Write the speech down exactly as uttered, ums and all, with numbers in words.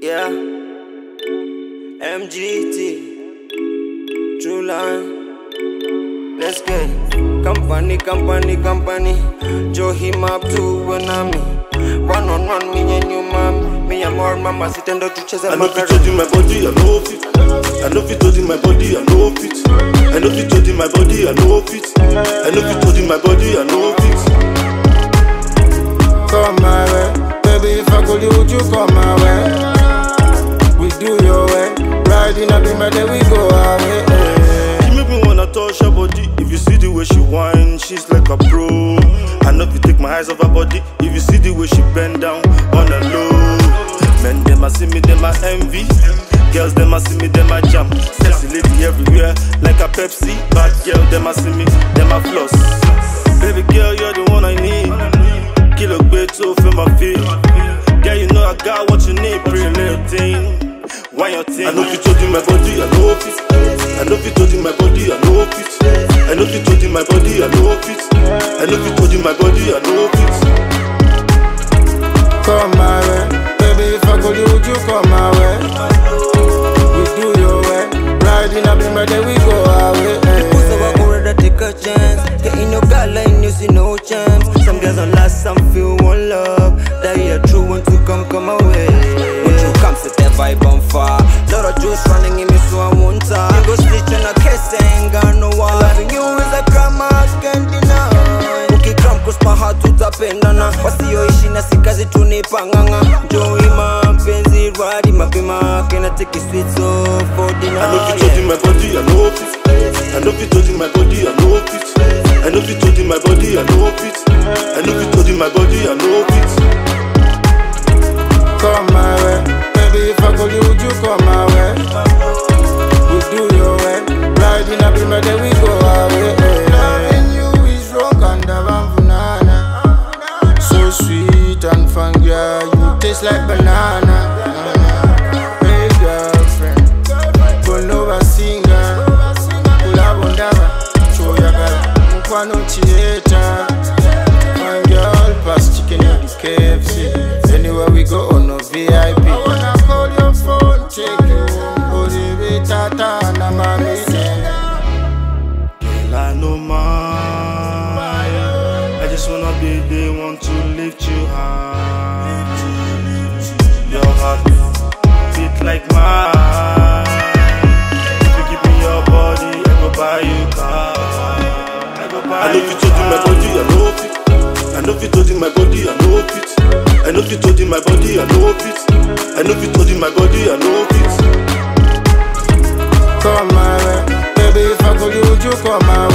Yeah, M G T, True Line, let's get it. Company, company, company, Joe him up to Wanami. One on one, me and you, mom. Me and more mama sit and do to chase a I know fit in my body, I know fit. I know fit in my body, I know fit. I know fit in my body, I know fit. I know fit in my body, I know fit. Come my way, baby, if I could you, would you come my way? We do your way, riding up in my day, we go away. She make me wanna touch her body. If you see the way she whine, she's like a pro. I know if you take my eyes off her body. If you see the way she bend down on a low. Men them a see me, them a envy. Girls them a see me, them a jam. Sexy lady everywhere, like a Pepsi. Bad girl, them a see me, them a floss. Baby girl, you're the one I need. Kilo bit to feel my feel. Girl, you know I got what you need, pretty little thing. Why your thing? I know fit in my body, I know fit. I know fit in my body, I know fit. I know fit in my body, I know fit. I know fit in my body, I know fit. Come my way, baby, if I could you, would you come my way? We do your way, riding up in my day, we go away. Most of our already take a chance. Getting no girl line, you see no chance. Some girls on last, some feel one love. That you true want to come, come away. When you come, set that vibe on fire. Lot of juice running in me, so I won't tie. You go stitch on a kiss, I ain't got no one. Loving you is a crime, I can't deny. Okay, come, cause my heart to tap in, nana. Wasi yo ishi na sikazi tunipanganga. Joey ma, penzi, radi, mapima. Can I take it sweet so for dinner? I know fit in my body, I know fit. I know fit in my body, I know fit. I know fit in my body, I know fit. I know fit in my body, I know fit. Come my way, baby, if I could you, would you come my way? We do your way, riding up in my day, we go away. Loving you is rock and the banana. So sweet and fun, girl, you taste like banana. Hey girlfriend, pull over singer, pull up on dava, show ya girl, mukwano theater. My girl, pass chicken in the K F C. Anywhere we go on no V I P. I wanna call your phone, check you. Ori tata na mami. Girl, I know mine. I just wanna be the one to lift you high. Your heart beat like mine. If you give me your body, I go buy you car. I go buy you car. I know fit in my body, I know fit. I know fit in my body, I know fit. I know fit in my body, I know fit. Come my way, baby, if I could you, would you come my way?